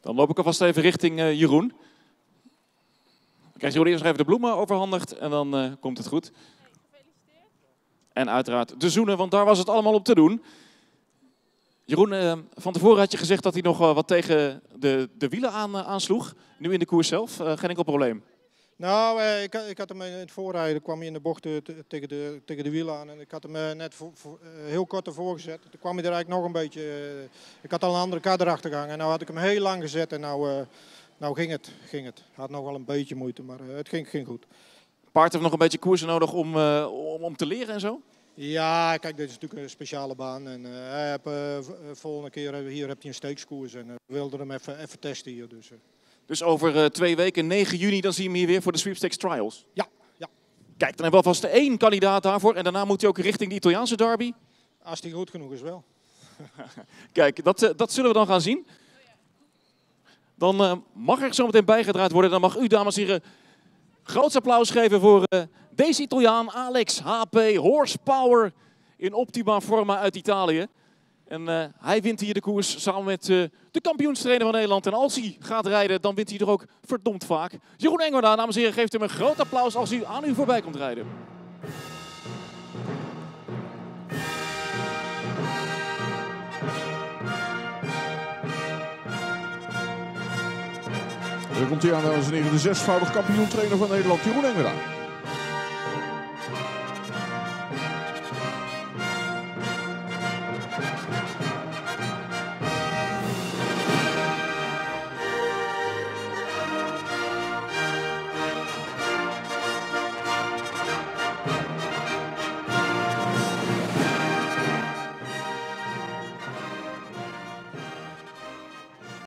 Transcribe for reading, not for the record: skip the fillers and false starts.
Dan loop ik alvast even richting Jeroen. Dan krijgt Jeroen eerst nog even de bloemen overhandigd en dan komt het goed. En uiteraard de zoenen, want daar was het allemaal op te doen. Jeroen, van tevoren had je gezegd dat hij nog wat tegen de wielen aansloeg. Nu in de koers zelf, geen enkel probleem. Nou, ik had hem in het voorrijden, kwam hij in de bocht tegen de wielen aan. En ik had hem net heel kort ervoor gezet. Toen kwam hij er eigenlijk nog een beetje... ik had al een andere kar erachter gehangen. En nu had ik hem heel lang gezet en nou ging het. Had nog wel een beetje moeite, maar het ging goed. Paard heeft nog een beetje koersen nodig om te leren en zo? Ja, kijk, dit is natuurlijk een speciale baan. En volgende keer hier heb je een steekskoers. En we wilden hem even testen hier. Dus over 2 weken, 9 juni, dan zien we hem hier weer voor de Sweepstakes Trials? Ja. Kijk, dan hebben we alvast 1 kandidaat daarvoor. En daarna moet hij ook richting de Italiaanse derby. Als die goed genoeg is wel. Kijk, dat zullen we dan gaan zien. Dan mag er zo meteen bijgedraaid worden. Dan mag u, dames en heren, groot applaus geven voor deze Italiaan, Alex HP, Horsepower in optima forma uit Italië. En hij wint hier de koers samen met de kampioenstrainer van Nederland. En als hij gaat rijden, dan wint hij er ook verdomd vaak. Jeroen Engelda, dames en heren, geeft hem een groot applaus als hij aan u voorbij komt rijden. Daar komt hij aan, dames en heren, de 6-voudig kampioentrainer van Nederland, Jeroen Engelda.